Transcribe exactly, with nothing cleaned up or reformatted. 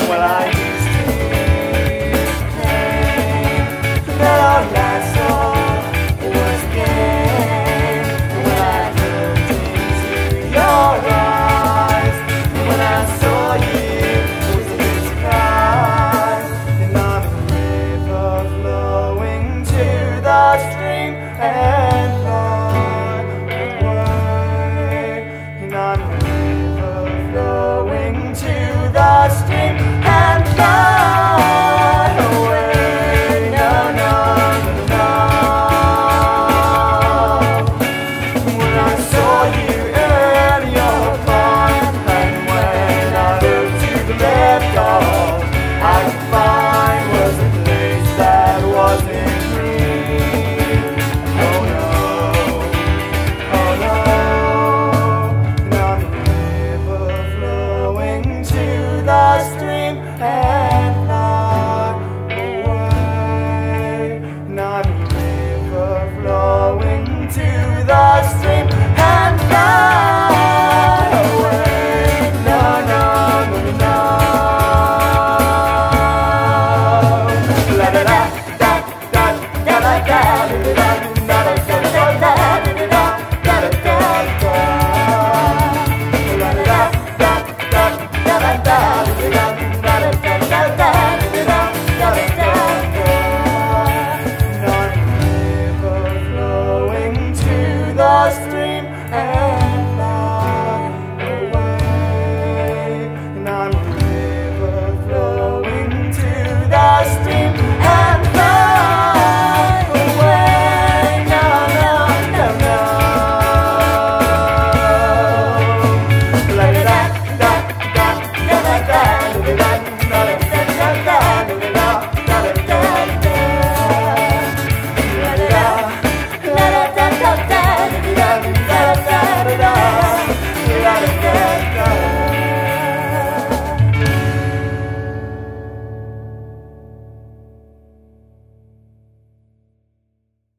what I used to think that our last song was gain. When I looked into your eyes, when I saw you, it was a surprise. And I'm a river flowing to the stream and fly away. And I'm a river flowing to the stream and fly away. No, no, no. When I saw you in your pond, and when I looked to the left, all I could find was a place that wasn't green. Oh no, oh no. And I'm a river flowing to the stream and fly away. And I'm a river flowing to the stream.